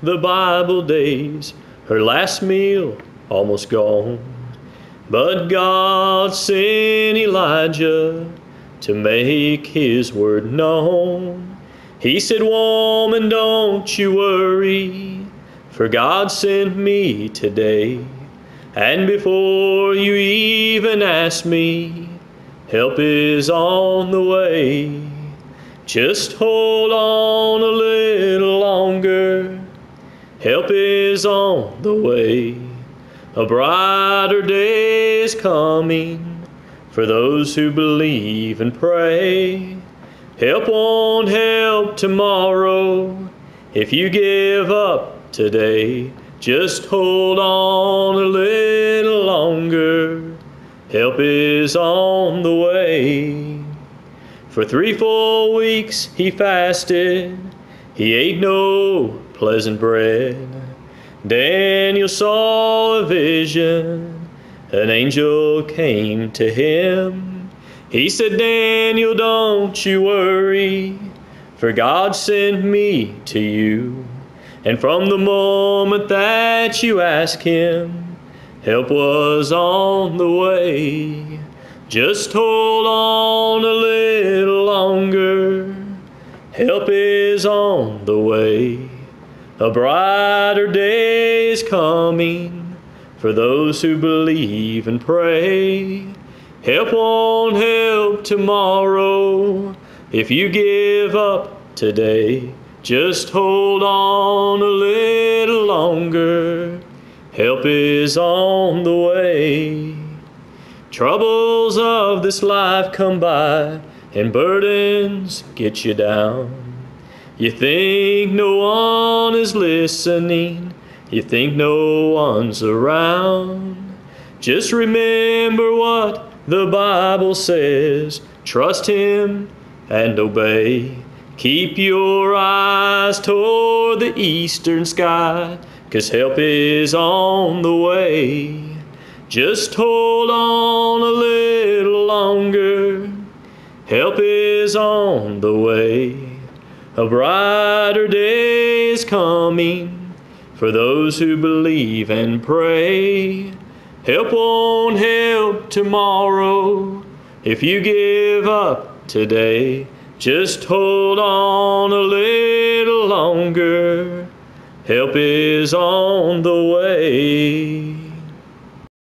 the Bible days, her last meal almost gone. But God sent Elijah to make his word known. He said, "Woman, don't you worry, for God sent me today. And before you even ask me, help is on the way. Just hold on a little longer, help is on the way. A brighter day is coming for those who believe and pray. Help won't help tomorrow if you give up today. Just hold on a little longer, help is on the way." For 3 full weeks he fasted, he ate no pleasant bread. Daniel saw a vision, an angel came to him. He said, "Daniel, don't you worry, for God sent me to you. And from the moment that you asked him, help was on the way. Just hold on a little longer, help is on the way. A brighter day is coming for those who believe and pray. Help won't help tomorrow if you give up today. Just hold on a little longer, help is on the way." Troubles of this life come by, and burdens get you down. You think no one is listening, you think no one's around. Just remember what the Bible says, trust Him and obey. Keep your eyes toward the eastern sky, 'cause help is on the way. Just hold on a little longer, help is on the way. A brighter day is coming for those who believe and pray. Help won't help tomorrow if you give up today. Just hold on a little longer, help is on the way.